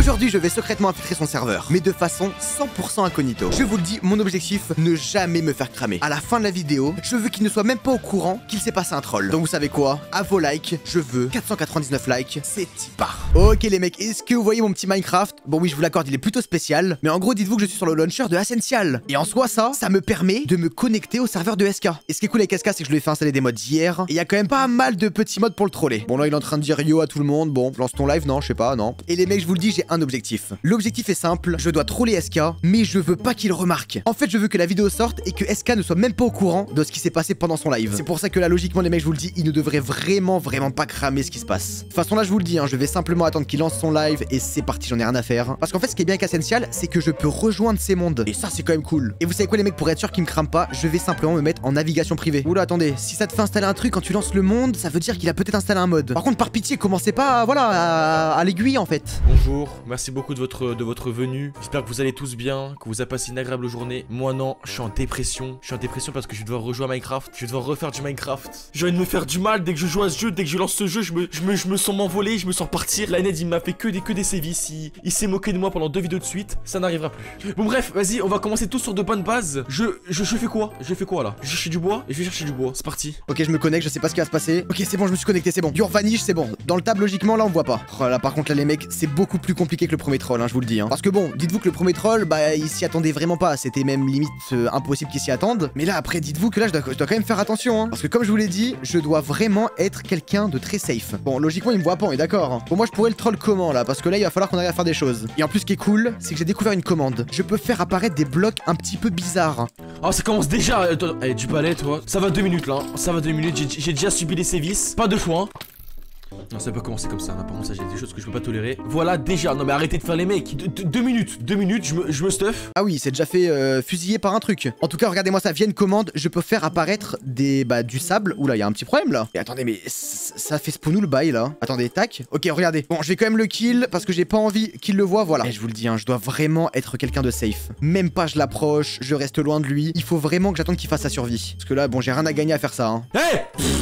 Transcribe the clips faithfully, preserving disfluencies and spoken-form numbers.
Aujourd'hui, je vais secrètement infiltrer son serveur, mais de façon cent pour cent incognito. Je vous le dis, mon objectif, ne jamais me faire cramer. À la fin de la vidéo, je veux qu'il ne soit même pas au courant qu'il s'est passé un troll. Donc vous savez quoi? À vos likes, je veux quatre cent quatre-vingt-dix-neuf likes, c'est y part. Ok les mecs, est-ce que vous voyez mon petit Minecraft? Bon oui, je vous l'accorde, il est plutôt spécial, mais en gros, dites-vous que je suis sur le launcher de Essential. Et en soi, ça, ça me permet de me connecter au serveur de S K. Et ce qui est cool avec S K, c'est que je lui ai fait installer des mods hier, et il y a quand même pas mal de petits mods pour le troller. Bon là, il est en train de dire yo à tout le monde, bon, lance ton live, non, je sais pas, non. Et les mecs, je vous le dis, j'ai un objectif. L'objectif est simple, je dois troller S K, mais je veux pas qu'il remarque. En fait, je veux que la vidéo sorte et que S K ne soit même pas au courant de ce qui s'est passé pendant son live. C'est pour ça que là, logiquement, les mecs, je vous le dis, il ne devrait vraiment, vraiment pas cramer ce qui se passe. De toute façon, là, je vous le dis, hein, je vais simplement attendre qu'il lance son live et c'est parti, j'en ai rien à faire. Parce qu'en fait, ce qui est bien avec Essential, c'est que je peux rejoindre ces mondes. Et ça, c'est quand même cool. Et vous savez quoi, les mecs, pour être sûr qu'il me crame pas, je vais simplement me mettre en navigation privée. Oula, attendez, si ça te fait installer un truc quand tu lances le monde, ça veut dire qu'il a peut-être installé un mode. Par contre, par pitié, commencez pas, voilà, à, à l'aiguille en fait. Bonjour, merci beaucoup de votre, de votre venue. J'espère que vous allez tous bien, que vous avez passé une agréable journée. Moi non, je suis en dépression. Je suis en dépression parce que je vais devoir rejouer à Minecraft. Je vais devoir refaire du Minecraft. J'ai envie de me faire du mal dès que je joue à ce jeu, dès que je lance ce jeu, je me, je me, je me sens m'envoler, je me sens partir. Lined, il m'a fait que des, que des sévices. Il, il s'est moqué de moi pendant deux vidéos de suite. Ça n'arrivera plus. Bon bref, vas-y, on va commencer tous sur de bonnes bases. Je, je, je fais quoi? Je fais quoi là? Je cherche du bois et je vais chercher du bois. C'est parti. Ok, je me connecte, je sais pas ce qui va se passer. Ok, c'est bon, je me suis connecté, c'est bon. Dur vanish, c'est bon. Dans le tab, logiquement, là, on voit pas. Oh là, par contre, là, les mecs, c'est beaucoup plus compliqué que le premier troll, hein, je vous le dis. Hein. Parce que bon, dites-vous que le premier troll, bah, il s'y attendait vraiment pas. C'était même limite euh, impossible qu'il s'y attende. Mais là, après, dites-vous que là, je dois, je dois quand même faire attention. Hein. Parce que comme je vous l'ai dit, je dois vraiment être quelqu'un de très safe. Bon, logiquement, il me voit pas, on est d'accord. Hein. Bon, moi, je pourrais le troll comment là? Parce que là, il va falloir qu'on arrive à faire des choses. Et en plus, ce qui est cool, c'est que j'ai découvert une commande. Je peux faire apparaître des blocs un petit peu bizarres. Oh, ça commence déjà. Eh, du balai, toi. Ça va deux minutes là. Hein. Ça va deux minutes. J'ai déjà subi les sévices. Pas deux fois. Hein. Non, ça peut commencer comme ça, hein. Par contre, ça, j'ai des choses que je peux pas tolérer. Voilà, déjà, non mais arrêtez de faire les mecs. De, de, deux minutes, deux minutes, je me, je me stuff. Ah oui, c'est déjà fait euh, fusiller par un truc. En tout cas, regardez-moi ça, via une commande, je peux faire apparaître des, bah, du sable. Oula, il y a un petit problème là. Et attendez, mais ça fait spawn où le bail là? Attendez, tac. Ok, regardez. Bon, je vais quand même le kill parce que j'ai pas envie qu'il le voit, voilà. Et je vous le dis, hein, je dois vraiment être quelqu'un de safe. Même pas je l'approche, je reste loin de lui. Il faut vraiment que j'attende qu'il fasse sa survie. Parce que là, bon, j'ai rien à gagner à faire ça, hein. Hey!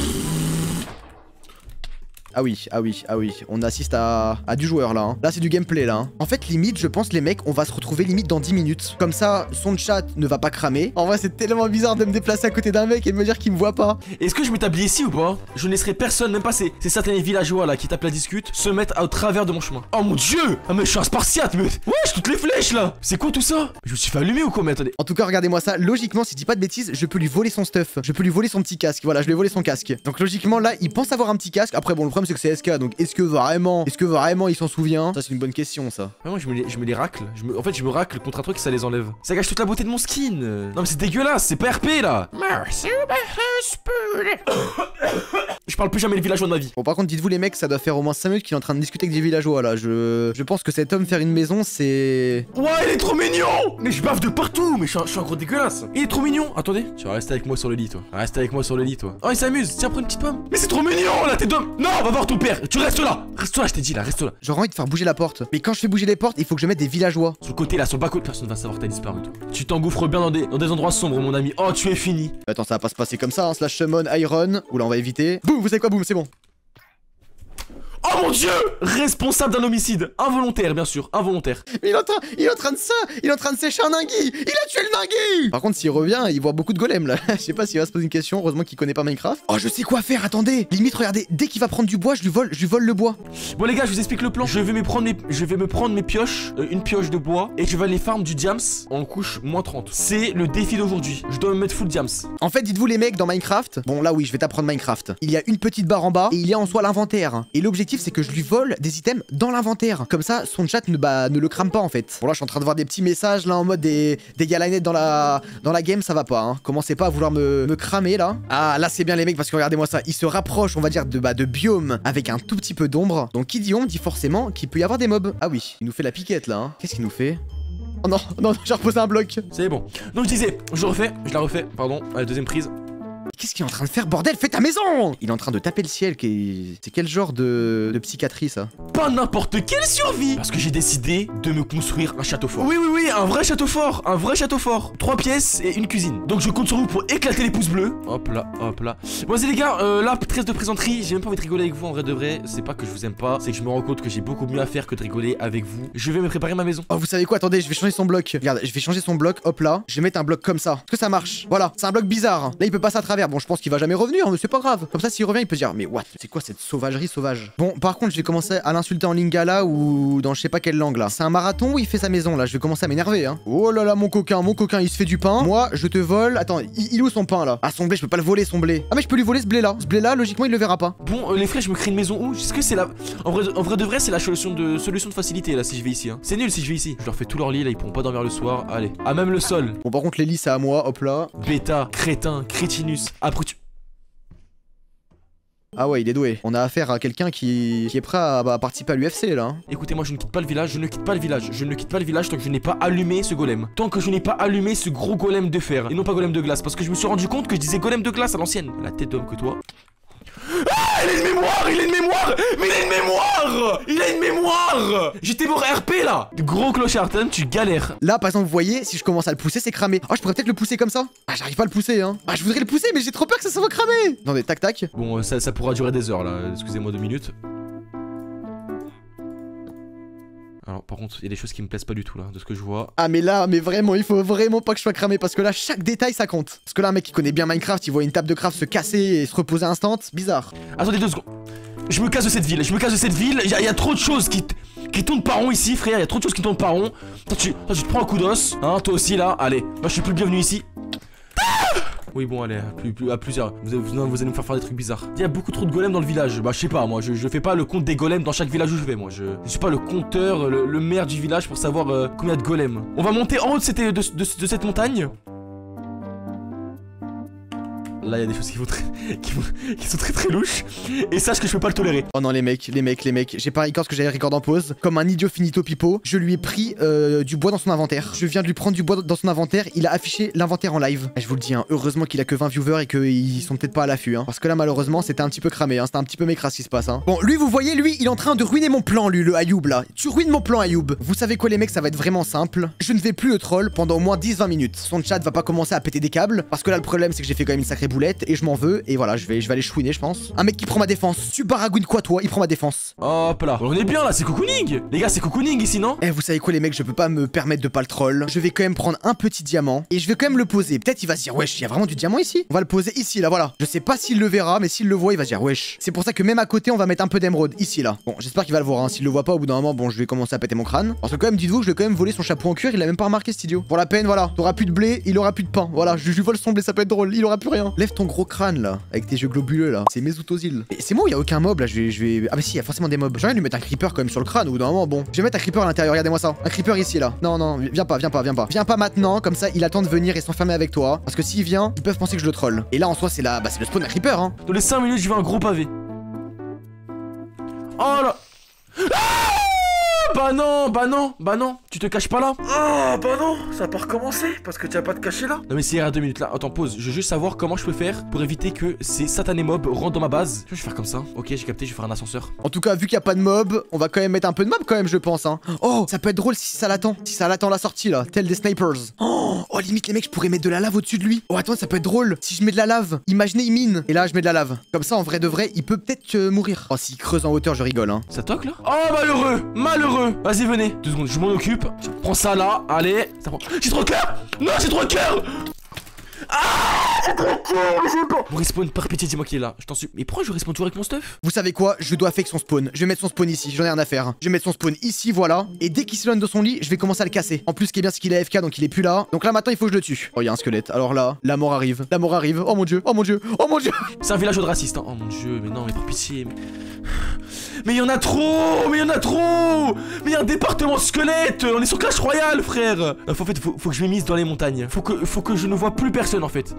Ah oui, ah oui, ah oui, on assiste à, à du joueur là, hein. Là c'est du gameplay là, hein. En fait limite je pense les mecs on va se retrouver limite dans dix minutes. Comme ça son chat ne va pas cramer. En vrai c'est tellement bizarre de me déplacer à côté d'un mec et de me dire qu'il me voit pas. Est-ce que je m'établis ici ou pas? Je ne laisserai personne, même pas ces, ces certains villageois là qui tapent la discute, se mettre au travers de mon chemin. Oh mon dieu! Ah mais je suis un spartiate, mais wesh toutes les flèches là! C'est quoi tout ça? Je me suis fait allumer ou quoi? Mais attendez. En tout cas regardez-moi ça, logiquement si je dis pas de bêtises, je peux lui voler son stuff. Je peux lui voler son petit casque, voilà je lui ai volé son casque. Donc logiquement là il pense avoir un petit casque. Après bon le problème c'est que c'est S K donc est-ce que vraiment, est-ce que vraiment il s'en souvient? Ça c'est une bonne question ça. Ouais, moi je me les, je me les racle. Je me, en fait je me racle contre un truc et ça les enlève. Ça gâche toute la beauté de mon skin. Non mais c'est dégueulasse, c'est pas R P là. Je parle plus jamais les villageois de ma vie. Bon par contre dites-vous les mecs ça doit faire au moins cinq minutes qu'il est en train de discuter avec des villageois là. Je, je pense que cet homme faire une maison c'est... Ouais il est trop mignon. Mais je baffe de partout. Mais je suis, un, je suis un gros dégueulasse. Il est trop mignon. Attendez. Tu vas rester avec moi sur le lit toi. Reste avec moi sur le lit toi. Oh il s'amuse. Tiens prends une petite pomme. Mais c'est trop mignon là t'es d'homme. Non va voir ton père. Tu restes là. Reste là je t'ai dit là. Reste là. J'aurais envie de faire bouger la porte. Mais quand je fais bouger les portes il faut que je mette des villageois. Sur le côté là sur le bas côté. Personne va savoir que t'as disparu toi. Tu t'engouffres bien dans des, dans des endroits sombres mon ami. Oh tu es fini. Attends ça va pas se passer comme ça hein. Slash summon iron. Oula on va éviter. Boum vous savez quoi boum c'est bon. Oh mon dieu! Responsable d'un homicide. Involontaire, bien sûr. Involontaire. Mais il est en train, il est en train de ça. Il est en train de sécher un ningui. Il a tué le ningui. Par contre, s'il revient, il voit beaucoup de golems là. Je sais pas s'il va se poser une question. Heureusement qu'il connaît pas Minecraft. Oh, je sais quoi faire. Attendez. Limite, regardez. Dès qu'il va prendre du bois, je lui vole, je lui vole le bois. Bon, les gars, je vous explique le plan. Je vais me prendre mes, je vais me prendre mes pioches. Euh, une pioche de bois. Et je vais aller farm du diams en couche moins trente. C'est le défi d'aujourd'hui. Je dois me mettre full diams. En fait, dites-vous, les mecs, dans Minecraft. Bon, là, oui, je vais t'apprendre Minecraft. Il y a une petite barre en bas. Et il y a en soi l'inventaire. Et l'objectif, c'est que je lui vole des items dans l'inventaire. Comme ça, son chat ne, bah, ne le crame pas en fait. Bon là, je suis en train de voir des petits messages là en mode des, des galanettes dans la, dans la game, ça va pas. Hein. Commencez pas à vouloir me, me cramer là. Ah là, c'est bien les mecs parce que regardez-moi ça. Il se rapproche, on va dire, de, bah, de biome avec un tout petit peu d'ombre. Donc qui dit ombre dit forcément qu'il peut y avoir des mobs. Ah oui, il nous fait la piquette là. Hein. Qu'est-ce qu'il nous fait? Oh non, non, j'ai reposé un bloc. C'est bon. Donc je disais, je refais, je la refais, pardon. Allez, deuxième prise. Qu'est-ce qu'il est en train de faire, bordel? Fais ta maison! Il est en train de taper le ciel. Qui... C'est quel genre de... de psychiatrie, ça? Pas n'importe quelle survie! Parce que j'ai décidé de me construire un château fort. Oui, oui, oui, un vrai château fort. Un vrai château fort. Trois pièces et une cuisine. Donc je compte sur vous pour éclater les pouces bleus. Hop là, hop là. Bon, vas-y les gars, euh, là, trêve de plaisanterie. J'ai même pas envie de rigoler avec vous en vrai de vrai. C'est pas que je vous aime pas, c'est que je me rends compte que j'ai beaucoup mieux à faire que de rigoler avec vous. Je vais me préparer ma maison. Oh, vous savez quoi? Attendez, je vais changer son bloc. Regarde, je vais changer son bloc. Hop là. Je vais mettre un bloc comme ça. Est-ce que ça marche? Voilà, c'est un bloc bizarre. Là, il peut passer à travers. Bon, je pense qu'il va jamais revenir, mais c'est pas grave. Comme ça, s'il revient, il peut se dire, mais what? C'est quoi cette sauvagerie sauvage? Bon, par contre, je vais commencer à l'insulter en lingala ou dans je sais pas quelle langue là. C'est un marathon où il fait sa maison là. Je vais commencer à m'énerver, hein. Oh là là, mon coquin, mon coquin, il se fait du pain. Moi, je te vole. Attends, il, il est où son pain là? Ah, son blé, je peux pas le voler, son blé. Ah, mais je peux lui voler ce blé là. Ce blé là, logiquement, il le verra pas. Bon, euh, les frères, je me crée une maison où? Est-ce que c'est la. En vrai, en vrai de vrai, c'est la solution de solution de facilité là si je vais ici. Hein. C'est nul si je vais ici. Je leur fais tout leur lit là, ils pourront pas dormir le soir. Allez. Ah, même le sol. Bon, par contre, les lits, c'est à moi. Hop là. Bêta, crétin, crétinus. Après, tu. Ah ouais, il est doué. On a affaire à quelqu'un qui... qui est prêt à, bah, participer à l'U F C là. Écoutez, moi je ne quitte pas le village, je ne quitte pas le village, je ne quitte pas le village tant que je n'ai pas allumé ce golem. Tant que je n'ai pas allumé ce gros golem de fer et non pas golem de glace, parce que je me suis rendu compte que je disais golem de glace à l'ancienne. La tête d'homme que toi. Ah, il a une mémoire, il a une mémoire, mais il a une mémoire, il a une mémoire. J'étais mort R P là. Gros clochard, tu galères. Là, par exemple, vous voyez, si je commence à le pousser, c'est cramé. Oh, je pourrais peut-être le pousser comme ça. Ah, j'arrive pas à le pousser, hein. Ah, je voudrais le pousser, mais j'ai trop peur que ça soit cramé. Attendez, tac, tac. Bon, ça, ça pourra durer des heures là. Excusez-moi deux minutes. Alors par contre il y a des choses qui me plaisent pas du tout là de ce que je vois. Ah mais là mais vraiment il faut vraiment pas que je sois cramé parce que là chaque détail ça compte. Parce que là un mec qui connaît bien Minecraft il voit une table de craft se casser et se reposer instant. Bizarre. Attendez deux secondes. Je me casse de cette ville, je me casse de cette ville. Il y, y a trop de choses qui, qui tournent par rond ici frère. Il y a trop de choses qui tournent par rond. Toi tu, toi, tu te prends un coup d'os. Hein toi aussi là. Allez. Moi je suis plus le bienvenu ici. Oui bon allez, plus, plus, à plusieurs, vous, vous, vous allez me faire faire des trucs bizarres. Il y a beaucoup trop de golems dans le village, bah je sais pas moi, je, je fais pas le compte des golems dans chaque village où je vais moi, je, je suis pas le compteur, le, le maire du village pour savoir euh, combien de golems. On va monter en haut de cette, de, de, de cette montagne. Là il y a des choses qui, vont très, qui, vont, qui sont très très louches. Et sache que je peux pas le tolérer. Oh non les mecs, les mecs, les mecs. J'ai pas record ce que j'avais record en pause. Comme un idiot finito pipo. Je lui ai pris euh, du bois dans son inventaire. Je viens de lui prendre du bois dans son inventaire. Il a affiché l'inventaire en live. Et je vous le dis, hein, heureusement qu'il a que vingt viewers et qu'ils sont peut-être pas à l'affût. Hein, parce que là malheureusement c'était un petit peu cramé. Hein, c'était un petit peu mécras ce qui se passe. Hein. Bon lui vous voyez, lui il est en train de ruiner mon plan lui, le Ayoub là. Tu ruines mon plan Ayoub. Vous savez quoi les mecs, ça va être vraiment simple. Je ne vais plus le troll pendant au moins dix vingt minutes. Son chat va pas commencer à péter des câbles. Parce que là le problème c'est que j'ai fait quand même une sacrée boulette. Et je m'en veux. Et voilà, je vais, je vais aller chouiner, je pense. Un mec qui prend ma défense. Tu baragouines quoi, toi? Il prend ma défense. Hop là. On est bien là, c'est cocooning. Les gars, c'est cocooning ici, non? Eh, vous savez quoi, les mecs, je peux pas me permettre de pas le troll. Je vais quand même prendre un petit diamant. Et je vais quand même le poser. Peut-être il va se dire, wesh, il y a vraiment du diamant ici. On va le poser ici, là, voilà. Je sais pas s'il le verra, mais s'il le voit, il va se dire, wesh. C'est pour ça que même à côté, on va mettre un peu d'émeraude ici, là. Bon, j'espère qu'il va le voir, hein. S'il le voit pas, au bout d'un moment, bon, je vais commencer à péter mon crâne. Parce que quand même, dites-vous que je vais quand même voler son chapeau en cuir. Il a même pas remarqué, cet idiot. Pour la peine, voilà. T'auras plus de blé, il aura plus de pain. Voilà, je lui vole son blé, ça peut être drôle. Il aura plus rien. Lève ton gros crâne, là. Avec tes yeux globuleux là, c'est Mesut Ozil. C'est moi où il y a aucun mob là, je vais, je vais... Ah bah si, il y a forcément des mobs. J'ai envie de lui mettre un creeper quand même sur le crâne ou d'un moment, bon. Je vais mettre un creeper à l'intérieur, regardez-moi ça. Un creeper ici là. Non, non, viens pas, viens pas, viens pas. Viens pas maintenant, comme ça il attend de venir et s'enfermer avec toi. Parce que s'il vient, ils peuvent penser que je le troll. Et là en soi c'est la... bah c'est le spawn d'un creeper hein. Dans les cinq minutes je veux un gros pavé. Oh là. Ah bah non, bah non, bah non, tu te caches pas là. Ah bah non, ça va pas recommencer parce que tu vas pas te cacher là. Non mais c'est à deux minutes là, attends pause, je veux juste savoir comment je peux faire pour éviter que ces satanés mobs rentrent dans ma base. Je vais faire comme ça, ok j'ai capté, je vais faire un ascenseur. En tout cas vu qu'il y a pas de mob, on va quand même mettre un peu de mob quand même je pense hein. Oh ça peut être drôle si ça l'attend, si ça l'attend la sortie là, tel des snipers. Oh, oh limite les mecs je pourrais mettre de la lave au-dessus de lui. Oh attends ça peut être drôle, si je mets de la lave, imaginez il mine, et là je mets de la lave. Comme ça en vrai de vrai il peut peut-être euh, mourir. Oh s'il creuse en hauteur je rigole hein. Ça toque là. Oh malheureux, malheureux. Vas-y venez. Deux secondes, je m'en occupe. Je prends ça là, allez. Ça prend... J'ai trop de cœur. Non, j'ai trop de cœur. Ah, j'ai trop de cœur, mais je veux pas. Bon, respawn, par pitié, dis-moi qui est là. Je t'en suis. Mais pourquoi je respawn toujours avec mon stuff? Vous savez quoi? Je dois fake son spawn. Je vais mettre son spawn ici, j'en ai rien à faire. Je vais mettre son spawn ici, voilà. Et dès qu'il s'éloigne de son lit, je vais commencer à le casser. En plus, ce qui est bien, c'est qu'il est A F K, donc il est plus là. Donc là, maintenant, il faut que je le tue. Oh, il y a un squelette. Alors là, la mort arrive. La mort arrive. Oh mon dieu, oh mon dieu, oh mon dieu. C'est un village de racistes. Hein. Oh mon dieu, mais non, mais par pitié. Mais mais il y en a trop, mais il y en a trop. Mais il y a un département squelette. On est sur Clash Royale, frère. En fait, faut, faut que je m'émise dans les montagnes. Faut que, faut que je ne vois plus personne, en fait.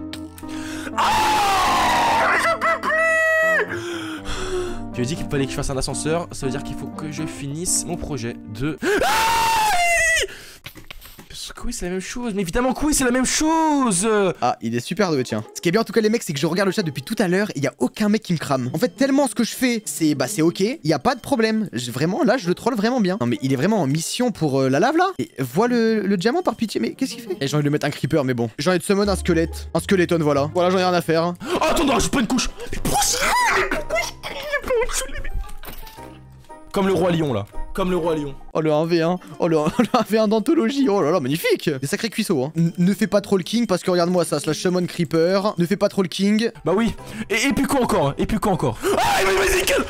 Ah, mais je peux plus. Tu as dit qu'il fallait que je fasse un ascenseur. Ça veut dire qu'il faut que je finisse mon projet de... Ah, que oui, c'est la même chose. Mais évidemment que oui, c'est la même chose. Ah, il est super doué, tiens. Ce qui est bien en tout cas les mecs, c'est que je regarde le chat depuis tout à l'heure et il y a aucun mec qui me crame. En fait, tellement ce que je fais, c'est bah c'est ok, il y a pas de problème. Je, vraiment là, je le troll vraiment bien. Non mais il est vraiment en mission pour euh, la lave là. Et vois le, le diamant par pitié, mais qu'est-ce qu'il fait? Et j'ai envie de le mettre un creeper, mais bon. J'ai envie de summon un squelette, un skeleton, voilà. Voilà, j'en ai rien à faire. Hein. Oh, attends, non, j'ai pas une couche. Mais comme le roi lion là. Comme le roi lion. Oh le un v un. Oh le, le un v un d'anthologie. Oh là là, magnifique. Des sacrés cuisseaux. Hein. N ne fais pas trop le king parce que regarde-moi ça. Slash summon creeper. Ne fais pas trop le king. Bah oui. Et, et puis quoi encore? Et puis quoi encore? Ah, vas-y, quel...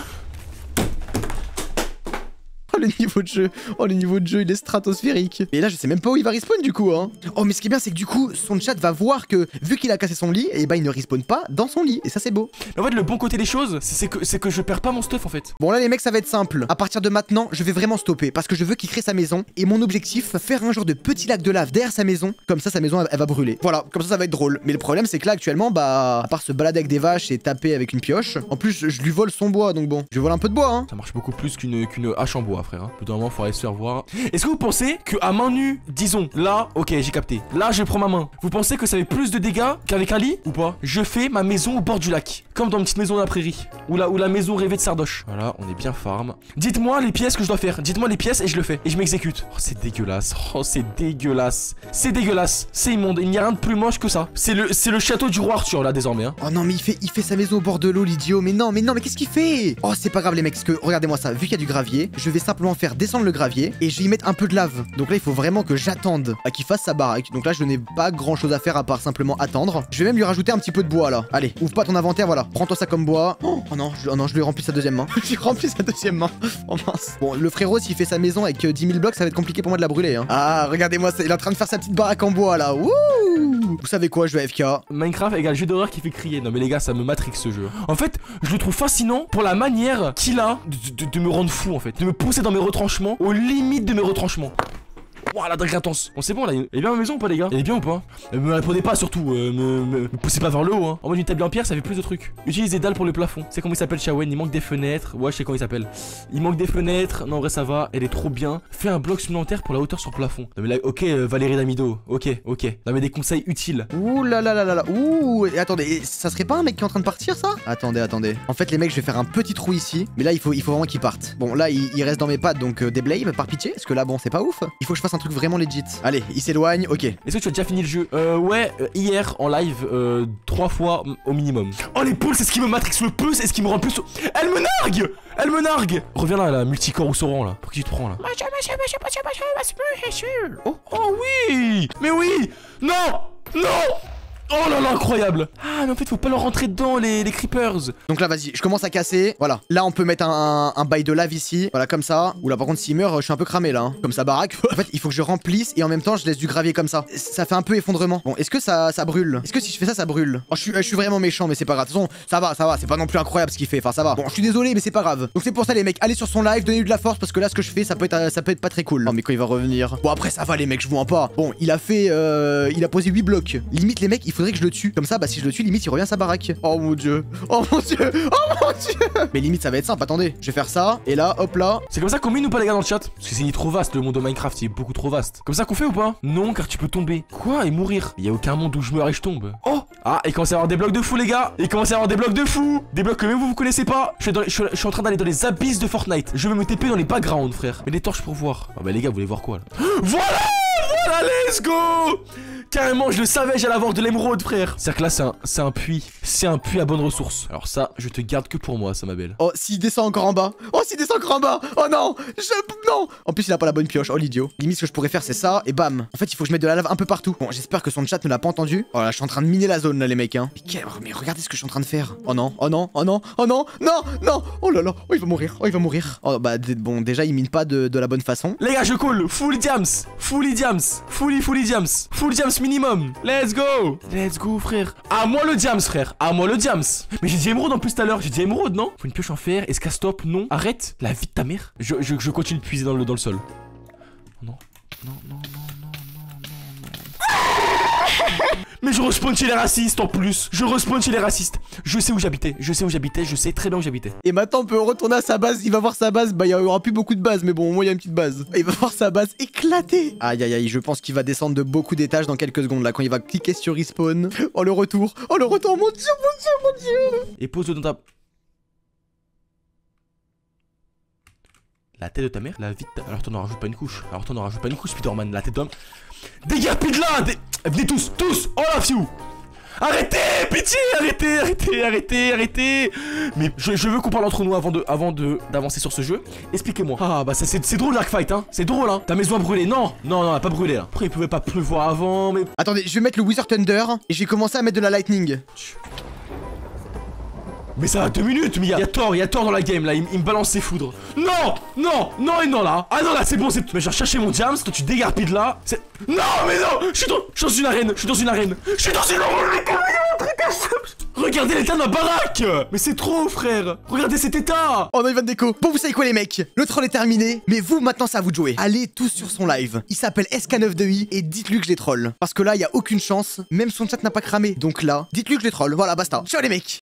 Oh le niveau de jeu, oh le niveau de jeu il est stratosphérique. Et là je sais même pas où il va respawn du coup hein. Oh mais ce qui est bien c'est que du coup son chat va voir que vu qu'il a cassé son lit, et bah il ne respawn pas dans son lit. Et ça c'est beau. En fait le bon côté des choses c'est que, c'est que je perds pas mon stuff en fait. Bon là les mecs ça va être simple. À partir de maintenant je vais vraiment stopper parce que je veux qu'il crée sa maison. Et mon objectif, faire un genre de petit lac de lave derrière sa maison. Comme ça sa maison elle, elle va brûler. Voilà, comme ça ça va être drôle. Mais le problème c'est que là actuellement bah à part se balader avec des vaches et taper avec une pioche, en plus je, je lui vole son bois donc bon. Je lui vole un peu de bois hein. Ça marche beaucoup plus qu'une qu'une hache en bois frère hein. Au bout d'un moment faut aller se faire voir. Est-ce que vous pensez que à main nue, disons, là, ok j'ai capté, là je prends ma main, vous pensez que ça fait plus de dégâts qu'avec un lit ou pas? Je fais ma maison au bord du lac, comme dans une petite maison de la prairie, ou la, ou la maison rêvée de Sardoche. Voilà, on est bien farm. Dites-moi les pièces que je dois faire, dites-moi les pièces et je le fais, et je m'exécute. Oh c'est dégueulasse, oh c'est dégueulasse, c'est dégueulasse, c'est immonde, il n'y a rien de plus moche que ça. C'est le, c'est le château du roi Arthur là désormais hein. Oh non mais il fait, il fait sa maison au bord de l'eau l'idiot, mais non mais non mais qu'est-ce qu'il fait? Oh c'est pas grave les mecs, parce que regardez-moi ça, vu qu'il y a du gravier, je vais simplement faire descendre le gravier et je vais y mettre un peu de lave. Donc là il faut vraiment que j'attende à qu'il fasse sa baraque. Donc là je n'ai pas grand chose à faire à part simplement attendre. Je vais même lui rajouter un petit peu de bois là. Allez, ouvre pas ton inventaire, voilà. Prends-toi ça comme bois. Oh, oh non, je, oh non, je lui remplis sa deuxième main. Je lui remplis sa deuxième main. Oh mince. Bon, le frérot s'il fait sa maison avec dix mille blocs, ça va être compliqué pour moi de la brûler hein. Ah, regardez-moi ça, il est en train de faire sa petite baraque en bois là. Wouh. Vous savez quoi, je vais F K. Minecraft égale jeu d'horreur qui fait crier. Non mais les gars, ça me matrix ce jeu. En fait, je le trouve fascinant pour la manière qu'il a de, de, de me rendre fou en fait. De me pousser dans mes retranchements, aux limites de mes retranchements. Waouh, la dingue intense. Bon, c'est bon là, elle est bien à la maison ou pas, les gars? Elle est bien ou pas? euh, Me répondez pas surtout, euh, me, me, me poussez pas vers le haut, hein. En mode une table en pierre, ça fait plus de trucs. Utilisez des dalles pour le plafond. C'est comment il s'appelle, Shawen? Il manque des fenêtres. Ouais, je sais comment il s'appelle. Il manque des fenêtres. Non, en vrai, ça va. Elle est trop bien. Fais un bloc supplémentaire pour la hauteur sur le plafond. Non, mais là, ok, euh, Valérie Damido. Ok, ok. Non, mais des conseils utiles. Ouh là là là là là. Ouh. Et attendez, et ça serait pas un mec qui est en train de partir, ça? Attendez, attendez. En fait, les mecs, je vais faire un petit trou ici. Mais là, il faut, il faut vraiment qu'ils partent. Bon, là, il, il reste dans mes pattes, donc euh, des blades, par pitié. Parce que là, bon, c'est pas ouf. Il faut que je fasse un truc vraiment legit. Allez, il s'éloigne, ok. Est-ce que tu as déjà fini le jeu? Euh, ouais, euh, hier en live, euh, trois fois au minimum. Oh, les poules, c'est ce qui me matrix le plus et ce qui me rend le plus. Elle me nargue! Elle me nargue! Reviens là, la multicorps ou Sauron là. Pour qui tu te prends là? Monsieur, monsieur, monsieur, monsieur, monsieur, monsieur, monsieur. Oh, oh oui! Mais oui! Non! Non! Oh là là, incroyable! Ah, mais en fait, faut pas leur rentrer dedans, les, les creepers. Donc là, vas-y, je commence à casser. Voilà. Là, on peut mettre un, un, un bail de lave ici. Voilà, comme ça. Oula, par contre, s'il meurt, je suis un peu cramé là. Hein. Comme ça, baraque. En fait, il faut que je remplisse et en même temps, je laisse du gravier comme ça. Ça fait un peu effondrement. Bon, est-ce que ça, ça brûle? Est-ce que si je fais ça, ça brûle? Oh, je suis, je suis vraiment méchant, mais c'est pas grave. De toute façon, ça va, ça va. C'est pas non plus incroyable ce qu'il fait. Enfin, ça va. Bon, je suis désolé, mais c'est pas grave. Donc, c'est pour ça, les mecs. Allez sur son live, donnez-lui de la force parce que là, ce que je fais, ça peut être, ça peut être pas très cool. Non, mais quand il va revenir. Bon, après, ça va, les mecs, je vous en pas. Bon, il a fait. Euh, il a posé huit blocs. Limite, les mecs, il faudrait que je le tue. Comme ça, bah si je le tue, limite il revient à sa baraque. Oh mon dieu. Oh mon dieu. Oh mon dieu. Mais limite ça va être simple, attendez. Je vais faire ça. Et là, hop là. C'est comme ça qu'on mine ou pas les gars dans le chat? Parce que c'est trop vaste le monde de Minecraft, il est beaucoup trop vaste. Comme ça qu'on fait ou pas? Non, car tu peux tomber. Quoi? Et mourir? Il y a aucun monde où je meurs et je tombe. Oh. Ah, il commence à y avoir des blocs de fou les gars. Il commence à y avoir des blocs de fou. Des blocs que même vous vous connaissez pas. Je suis, dans les, je, je suis en train d'aller dans les abysses de Fortnite. Je vais me T P dans les backgrounds frère. Mais des torches pour voir. Ah bah les gars, vous voulez voir quoi là? Voilà. Voilà, let's go. Carrément, je le savais, j'allais avoir de l'émeraude, frère. C'est-à-dire que là, c'est un, c'est un puits. C'est un puits à bonne ressource. Alors ça, je te garde que pour moi, ça, ma belle. Oh, s'il descend encore en bas. Oh, s'il descend encore en bas. Oh non. Je... Non. En plus, il a pas la bonne pioche. Oh, l'idiot. Limite, ce que je pourrais faire, c'est ça. Et bam. En fait, il faut que je mette de la lave un peu partout. Bon, j'espère que son chat ne l'a pas entendu. Oh là, je suis en train de miner la zone, là, les mecs, hein. Mais, mais regardez ce que je suis en train de faire. Oh non. Oh non. Oh non. Oh non. Non. Non. Oh là là. Oh, il va mourir. Oh, il va mourir. Oh, bah, bon, déjà, il mine pas de, de la bonne façon. Les gars, je coule. Full diams. Fully diams. Fully, fully diams. Full diams minimum. Let's go. Let's go, frère. À moi le diams, frère. À moi le diams. Mais j'ai dit émeraude en plus tout à l'heure. J'ai dit émeraude, non? Faut une pioche en fer. Est-ce qu'à stop? Non. Arrête. La vie de ta mère. Je, je, je continue de puiser dans le, dans le sol. Non. Non, non, non, non, non, non, non. Mais je respawn chez les racistes en plus. Je respawn chez les racistes. Je sais où j'habitais. Je sais où j'habitais. Je sais très bien où j'habitais. Et maintenant on peut retourner à sa base. Il va voir sa base. Bah il y aura plus beaucoup de bases. Mais bon au moins il y a une petite base. Il va voir sa base éclatée. Aïe aïe aïe. Je pense qu'il va descendre de beaucoup d'étages dans quelques secondes là. Quand il va cliquer sur respawn. Oh le retour. Oh le retour. Mon dieu mon dieu mon dieu. Et pose-le dans ta... La tête de ta mère, la vie de ta... Alors t'en rajoute pas une couche. Alors t'en rajoute pas une couche, Spider-Man. La tête d'homme. Dégage de là Dé... Venez tous, tous. Oh là, fiou. Arrêtez, pitié, arrêtez, arrêtez, arrêtez, arrêtez. Mais je, je veux qu'on parle entre nous avant de, avant de d'avancer sur ce jeu. Expliquez-moi. Ah bah ça c'est drôle Dark Fight hein. C'est drôle hein. Ta maison a brûlé. Non, non, non, elle a pas brûlé là. Après il pouvait pas pleuvoir avant, mais... Attendez, je vais mettre le Wizard Thunder et je vais commencer à mettre de la Lightning. Mais ça va deux minutes, mais il y, y a Thor, il y a Thor dans la game là, il, il me balance ses foudres. Non, non, non et non là. Ah non là c'est bon, c'est... Mais je vais chercher mon Jams, toi tu dégarpilles de là. C'est... Non mais non, je suis dans... je suis dans une arène, je suis dans une arène. Je suis dans une arène. Regardez l'état de ma baraque. Mais c'est trop frère. Regardez cet état. Oh non il va de déco. Bon vous savez quoi les mecs, le troll est terminé. Mais vous maintenant c'est à vous de jouer. Allez tous sur son live. Il s'appelle S K neuf deux i et dites-lui que je les troll. Parce que là il y a aucune chance. Même son chat n'a pas cramé. Donc là, dites-lui que je les troll. Voilà basta. Ciao les mecs.